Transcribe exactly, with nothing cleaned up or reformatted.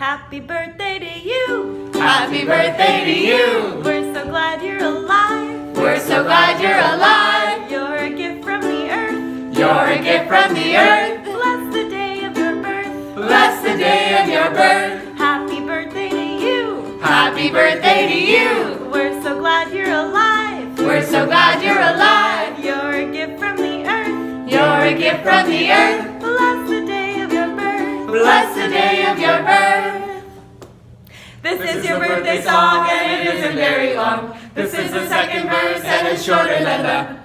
Happy birthday to you. Happy birthday to you. We're so glad you're alive. We're so glad you're alive. You're a gift from the earth. You're a gift from the earth. Bless the day of your birth. Bless the day of your birth. Happy birthday to you. Happy birthday to you. We're so glad you're alive. We're so glad you're alive. You're a gift from the earth. You're a gift from the earth. Bless the day of your birth. Bless the day of your birth. This, This is your birthday song and it isn't very long. This is the second verse and it's shorter than the